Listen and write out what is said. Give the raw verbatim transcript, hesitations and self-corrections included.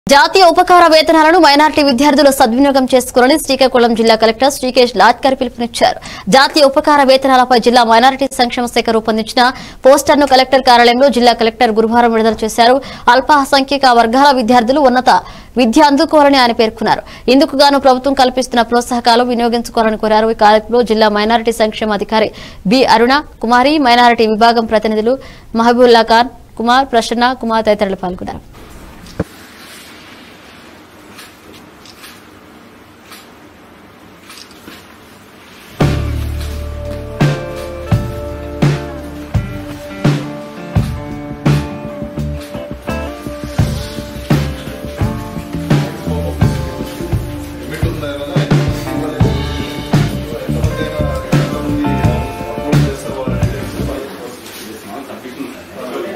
జాతీయ ఉపకార వేతనాలను మైనారిటీ విద్యార్థులు సద్వినియోగం చేసుకోవాలని శ్రీకాకుళం జిల్లా కలెక్టర్ శ్రీకేష్ లాట్కర్ పిలుపునిచ్చారు. జాతీయ ఉపకార వేతనాలపై జిల్లా మైనారిటీ సంక్షేమ శాఖ రూపొందించిన పోస్టర్ను కలెక్టర్ కార్యాలయంలో జిల్లా కలెక్టర్ గురువారం విడుదల చేశారు. అల్పసంఖ్యాక వర్గాల విద్యార్థులు ఉన్నత విద్య అందుకోవాలని ఆయన పేర్కొన్నారు. ఇందుకు గాను ప్రభుత్వం కల్పిస్తున్న ప్రోత్సాహకాలు వినియోగించుకోవాలని కోరారు. ఈ కార్యక్రమంలో జిల్లా మైనారిటీ సంక్షేమ అధికారి బి అరుణ కుమారి, మైనారిటీ విభాగం ప్రతినిధులు మహబూల్లా ఖాన్ కుమార్, ప్రసన్న కుమార్ తదితరులు పాల్గొన్నారు.